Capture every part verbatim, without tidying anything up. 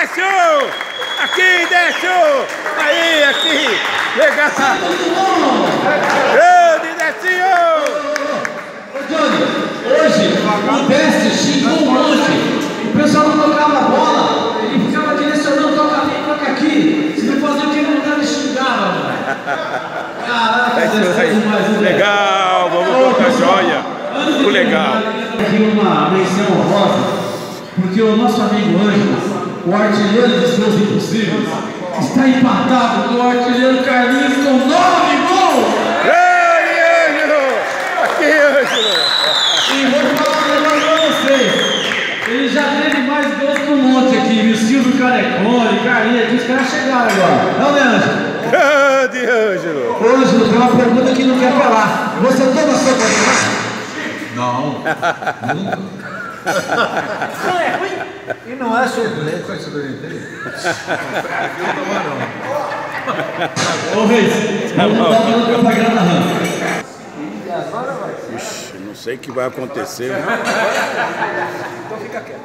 Décio! Aqui, Décio! Aí, aqui! Legal! Grande, Décio! Hoje, o Décio xingou um monte. O pessoal não tocava a bola, ele ficava direcionando, toca ali, toca aqui. Se não fazia o que ele não dava, ele xingava, mano. Caraca, Décio, demais. Legal, vamos colocar joia. Muito legal. Aqui uma menção honrosa, porque o nosso amigo Ângelo, o artilheiro dos seus impossíveis, está empatado com o artilheiro Carlinhos com nove gols! Grande Ângelo! Aqui, Ângelo! E vou falar um negócio pra vocês. Ele já teve mais gols que um monte aqui, viu? Silvio Carecone, Carlinhos, aqui, os caras chegaram agora. Não, né, Ângelo? Grande Ângelo! Ô, Ângelo, tem uma pergunta que não quer falar. Você toma sopa de lá? Não. Nunca. Não é ruim? E não é surpresa. Qual é isso daí? Eu não tomo não. Ô, Reis, vamos dar uma propaganda não. E agora vai ser. Ixi, não sei o que vai acontecer. Então fica quieto.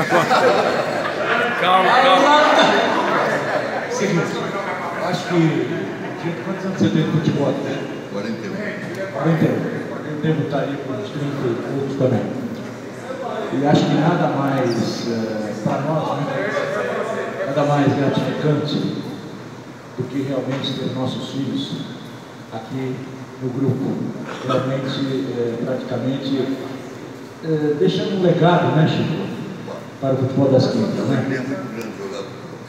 Calma, calma. Seguinte, acho que... Quantos anos você tem de futebol? quarenta e um. quarenta e um. Eu devo estar aí com uns trinta e poucos também. E acho que nada mais, é, para nós, né, nada mais gratificante do que realmente ter nossos filhos aqui no grupo. Realmente, é, praticamente, é, deixando um legado, né, Chico, para o futebol das quintas, né? É muito grande jogador.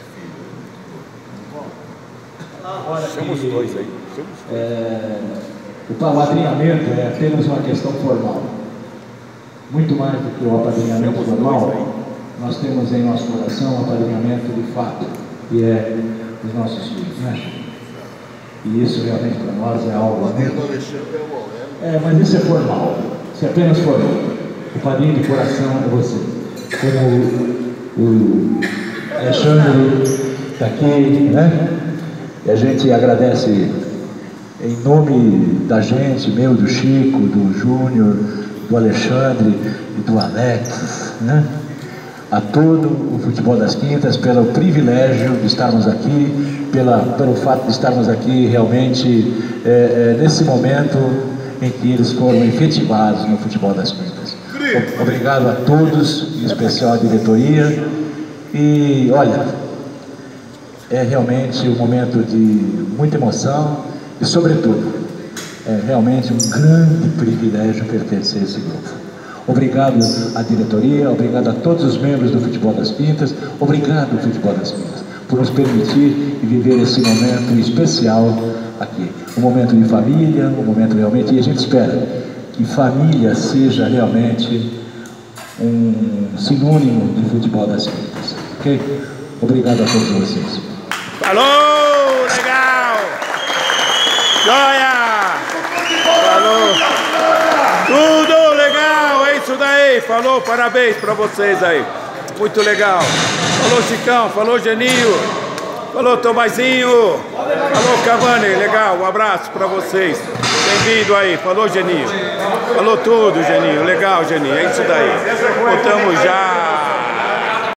Agora Chama os que, dois aí. Chama os dois. é, o apadrinhamento é apenas uma questão formal. Muito mais do que o apadrinhamento formal, nós temos em nosso coração o apadrinhamento de fato, que é os nossos filhos, né? E isso realmente para nós é algo... O padrinho do Alexandre é o Aurélio. É, mas isso é formal, isso é apenas formal. O padrinho de coração é você. Como o, o Alexandre está aqui, né? E a gente agradece em nome da gente, meu, do Chico, do Júnior, do Alexandre e do Alex, né? A todo o Futebol das Quintas, pelo privilégio de estarmos aqui, pela, pelo fato de estarmos aqui realmente é, é, nesse momento em que eles foram efetivados no Futebol das Quintas. Obrigado a todos, em especial a diretoria. E olha, é realmente um momento de muita emoção e, sobretudo, é realmente um grande privilégio pertencer a esse grupo. Obrigado à diretoria, obrigado a todos os membros do Futebol das Quintas, obrigado ao Futebol das Quintas por nos permitir viver esse momento especial aqui. Um momento de família, um momento realmente, e a gente espera que família seja realmente um sinônimo de Futebol das Quintas. Ok? Obrigado a todos vocês. Falou! Legal! Joia! Falou! Tudo legal! É isso daí! Falou! Parabéns pra vocês aí! Muito legal! Falou, Chicão! Falou, Geninho! Falou, Tomazinho! Falou, Cavani! Legal! Um abraço pra vocês! Bem-vindo aí! Falou, Geninho! Falou tudo, Geninho! Legal, Geninho! É isso daí! Voltamos já!